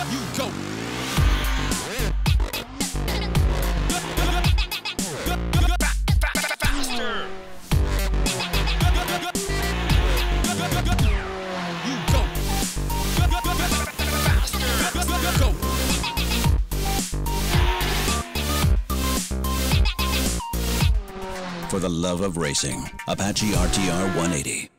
You go. Faster. You go. Faster. Go. For the love of racing, Apache RTR 180.